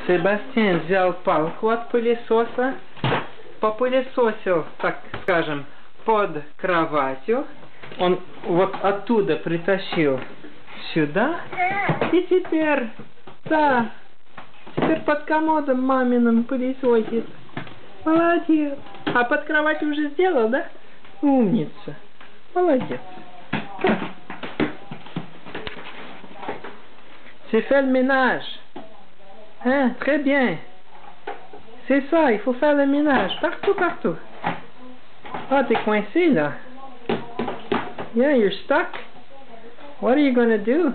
Себастьян взял палку от пылесоса, попылесосил, так скажем, под кроватью. Он вот оттуда притащил сюда. И теперь, да, теперь под комодом маминым пылесосит. Молодец. А под кроватью уже сделал, да? Умница. Молодец. Так. C'est fait le ménage. Hein, très bien. C'est ça, il faut faire le ménage. Partout, partout. Ah, t'es coincé là. Yeah, you're stuck. What are you gonna do?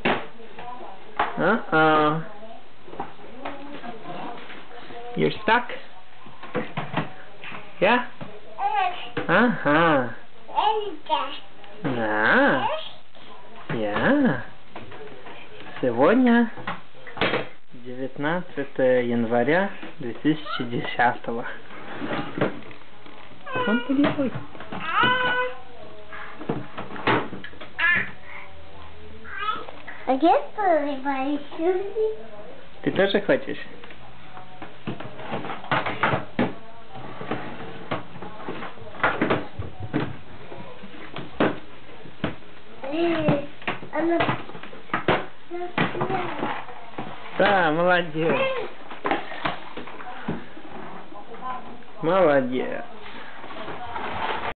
Uh-oh. You're stuck? Yeah? Ага. Да. Yeah. Сегодня 19 января 2010-го. Он полевой. А где полевой? Ты тоже хочешь? Да, молодец. Молодец.